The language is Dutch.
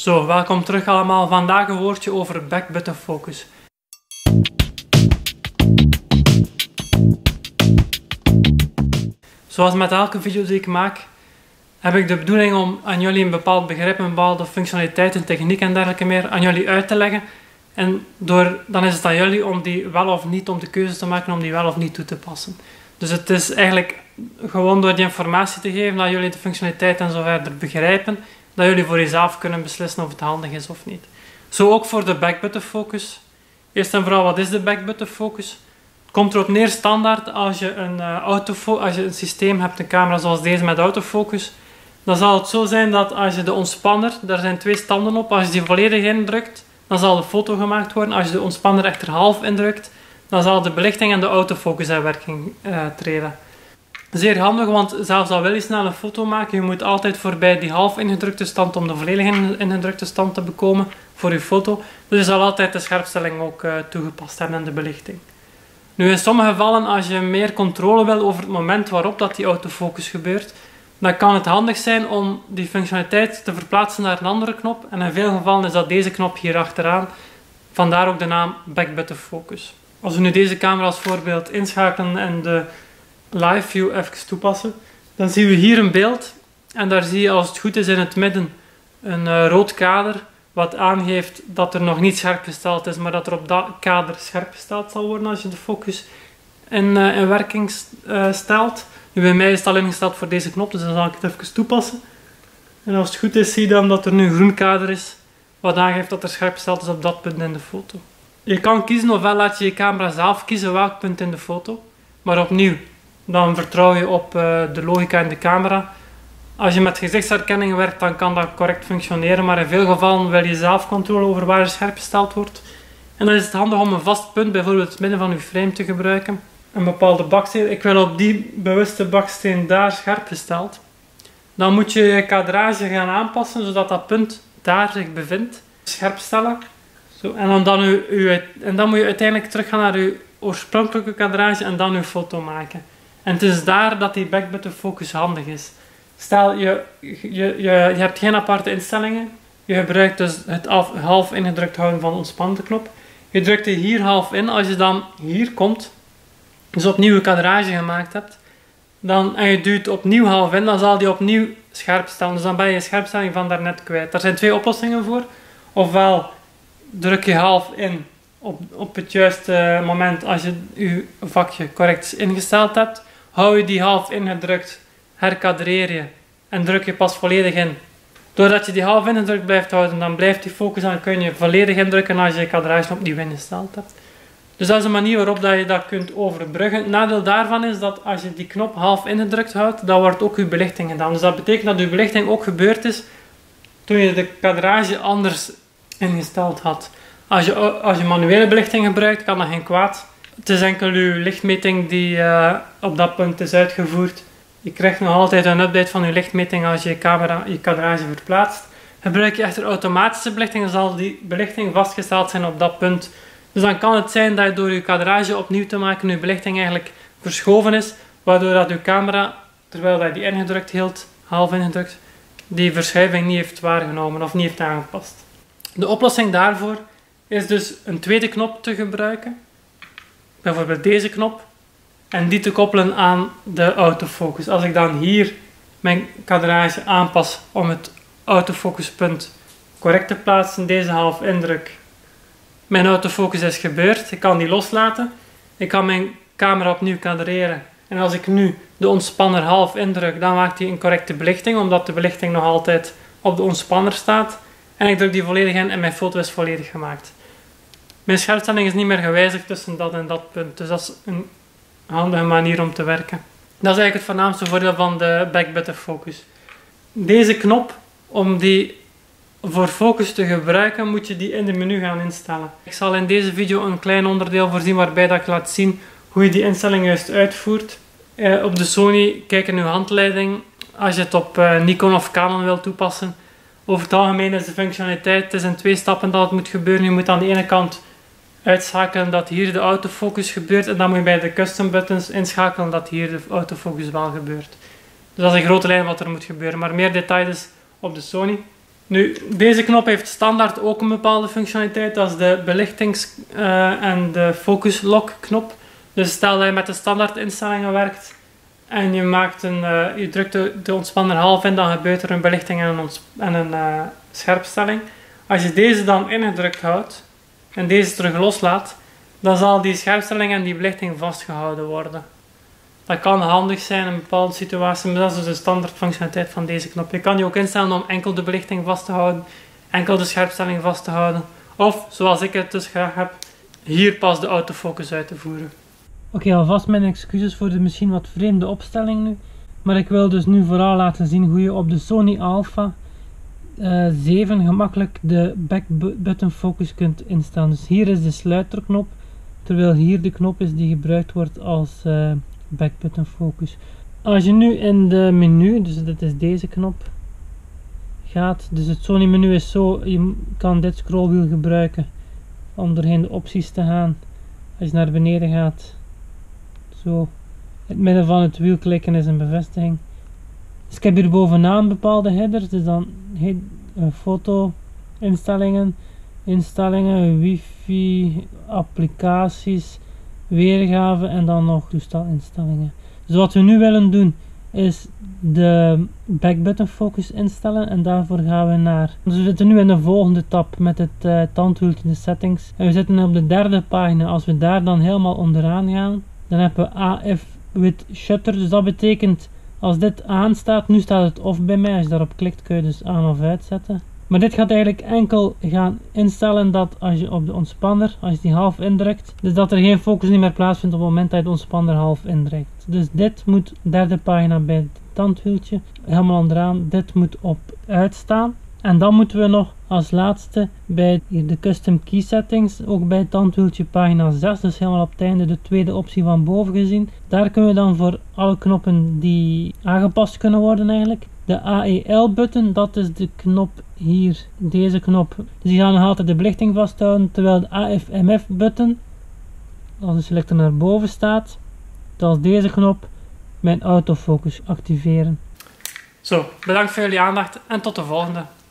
Zo, welkom terug allemaal. Vandaag een woordje over back-button focus. Zoals met elke video die ik maak, heb ik de bedoeling om aan jullie een bepaald begrip, een bepaalde functionaliteit, een techniek en dergelijke meer aan jullie uit te leggen. En dan is het aan jullie om die wel of niet, om de keuze te maken om die wel of niet toe te passen. Dus het is eigenlijk gewoon door die informatie te geven dat jullie de functionaliteit en zo verder begrijpen, dat jullie voor jezelf kunnen beslissen of het handig is of niet. Zo ook voor de back-button focus. Eerst en vooral, wat is de back-button focus? Het komt erop neer standaard als je een systeem hebt, een camera zoals deze met autofocus, dan zal het zo zijn dat als je de ontspanner, daar zijn twee standen op, als je die volledig indrukt, dan zal de foto gemaakt worden. Als je de ontspanner echter half indrukt, dan zal de belichting en de autofocus in werking treden. Zeer handig, want zelfs al wil je snel een foto maken, je moet altijd voorbij die half ingedrukte stand om de volledig ingedrukte stand te bekomen voor je foto. Dus je zal altijd de scherpstelling ook toegepast hebben en de belichting. Nu in sommige gevallen, als je meer controle wil over het moment waarop dat die autofocus gebeurt, dan kan het handig zijn om die functionaliteit te verplaatsen naar een andere knop. En in veel gevallen is dat deze knop hier achteraan. Vandaar ook de naam back-button focus. Als we nu deze camera als voorbeeld inschakelen en de live view even toepassen, dan zien we hier een beeld. En daar zie je als het goed is in het midden een rood kader, wat aangeeft dat er nog niet scherp gesteld is, maar dat er op dat kader scherp gesteld zal worden als je de focus in werking stelt. Nu bij mij is het al ingesteld voor deze knop, dus dan zal ik het even toepassen. En als het goed is, zie je dan dat er nu een groen kader is, wat aangeeft dat er scherp gesteld is op dat punt in de foto. Je kan kiezen, ofwel laat je je camera zelf kiezen welk punt in de foto. Maar opnieuw, dan vertrouw je op de logica in de camera. Als je met gezichtsherkenning werkt, dan kan dat correct functioneren, maar in veel gevallen wil je zelf controle over waar er scherp gesteld wordt. En dan is het handig om een vast punt, bijvoorbeeld het midden van je frame, te gebruiken. Een bepaalde baksteen. Ik wil op die bewuste baksteen daar scherp gesteld. Dan moet je je kadrage gaan aanpassen, zodat dat punt daar zich bevindt. Scherp stellen. Zo, en dan moet je uiteindelijk teruggaan naar je oorspronkelijke kadrage en dan je foto maken. En het is daar dat die back-button focus handig is. Stel, je hebt geen aparte instellingen. Je gebruikt dus het half ingedrukt houden van de ontspannen knop. Je drukt die hier half in. Als je dan hier komt, dus opnieuw een kadrage gemaakt hebt, en je duwt opnieuw half in, dan zal die opnieuw scherp stellen. Dus dan ben je scherpstelling van daarnet kwijt. Er zijn twee oplossingen voor. Ofwel druk je half in op het juiste moment als je je vakje correct ingesteld hebt. Hou je die half ingedrukt, herkadreer je en druk je pas volledig in. Doordat je die half ingedrukt blijft houden, dan blijft die focus en dan kun je volledig indrukken als je je kadrage opnieuw ingesteld hebt. Dus dat is een manier waarop dat je dat kunt overbruggen. Het nadeel daarvan is dat als je die knop half ingedrukt houdt, dan wordt ook je belichting gedaan. Dus dat betekent dat je belichting ook gebeurd is toen je de kadrage anders ingesteld had. Als je manuele belichting gebruikt, kan dat geen kwaad. Het is enkel je lichtmeting die op dat punt is uitgevoerd. Je krijgt nog altijd een update van je lichtmeting als je je kadrage verplaatst. Gebruik je echter automatische belichting, dan zal die belichting vastgesteld zijn op dat punt. Dus dan kan het zijn dat je door je kadrage opnieuw te maken, je belichting eigenlijk verschoven is, waardoor dat je camera, terwijl hij die ingedrukt hield, half ingedrukt, die verschuiving niet heeft waargenomen of niet heeft aangepast. De oplossing daarvoor is dus een tweede knop te gebruiken, bijvoorbeeld deze knop, en die te koppelen aan de autofocus. Als ik dan hier mijn kadrage aanpas om het autofocuspunt correct te plaatsen, deze half indruk, mijn autofocus is gebeurd, ik kan die loslaten, ik kan mijn camera opnieuw kadreren en als ik nu de ontspanner half indruk, dan maakt hij een correcte belichting, omdat de belichting nog altijd op de ontspanner staat en ik druk die volledig in en mijn foto is volledig gemaakt. Mijn scherpstelling is niet meer gewijzigd tussen dat en dat punt, dus dat is een handige manier om te werken. Dat is eigenlijk het voornaamste voordeel van de back-button focus. Deze knop, om die voor focus te gebruiken, moet je die in de menu gaan instellen. Ik zal in deze video een klein onderdeel voorzien waarbij dat ik laat zien hoe je die instelling juist uitvoert. Op de Sony, kijk in uw handleiding. Als je het op Nikon of Canon wilt toepassen. Over het algemeen is de functionaliteit, het is in 2 stappen dat het moet gebeuren. Je moet aan de ene kant uitschakelen dat hier de autofocus gebeurt en dan moet je bij de custom buttons inschakelen dat hier de autofocus wel gebeurt. Dus dat is in grote lijn wat er moet gebeuren, maar meer details op de Sony. Nu, deze knop heeft standaard ook een bepaalde functionaliteit. Dat is de belichtings- en de focus lock knop. Dus stel dat je met de standaard instellingen werkt en je drukt de ontspanner half in, dan gebeurt er een belichting en een scherpstelling. Als je deze dan ingedrukt houdt en deze terug loslaat, dan zal die scherpstelling en die belichting vastgehouden worden. Dat kan handig zijn in bepaalde situaties, maar dat is dus de standaard functionaliteit van deze knop. Je kan die ook instellen om enkel de belichting vast te houden, enkel de scherpstelling vast te houden. Of, zoals ik het dus graag heb, hier pas de autofocus uit te voeren. Oké, alvast mijn excuses voor de misschien wat vreemde opstelling nu. Maar ik wil dus nu vooral laten zien hoe je op de Sony Alpha 7 gemakkelijk de back button focus kunt instellen. Dus hier is de sluiterknop, terwijl hier de knop is die gebruikt wordt als back button focus. Als je nu in de menu, dus dit is deze knop, gaat, dus het Sony menu is zo, je kan dit scrollwiel gebruiken om doorheen de opties te gaan. Als je naar beneden gaat, zo, in het midden van het wiel klikken is een bevestiging. Dus ik heb hier bovenaan bepaalde headers, dus dan foto, instellingen, wifi, applicaties, weergave en dan nog toestelinstellingen. Dus wat we nu willen doen is de back button focus instellen en daarvoor gaan we naar, dus we zitten nu in de volgende tab met het tandwieltje, de settings, en we zitten op de derde pagina. Als we daar dan helemaal onderaan gaan, dan hebben we AF with shutter, dus dat betekent als dit aanstaat, nu staat het off bij mij, als je daarop klikt kun je dus aan of uitzetten. Maar dit gaat eigenlijk enkel gaan instellen dat als je op de ontspanner, als je die half indrukt, dus dat er geen focus niet meer plaatsvindt op het moment dat je de ontspanner half indrukt. Dus dit moet, derde pagina bij het tandwieltje, helemaal onderaan, dit moet op uitstaan. En dan moeten we nog als laatste bij de custom key settings, ook bij het tandwieltje pagina 6, dus helemaal op het einde de tweede optie van boven gezien. Daar kunnen we dan voor alle knoppen die aangepast kunnen worden eigenlijk. De AEL button, dat is de knop hier, deze knop. Dus die gaan nog altijd de belichting vasthouden, terwijl de AFMF button, als de selector naar boven staat, dat is deze knop, mijn autofocus activeren. Zo, bedankt voor jullie aandacht en tot de volgende.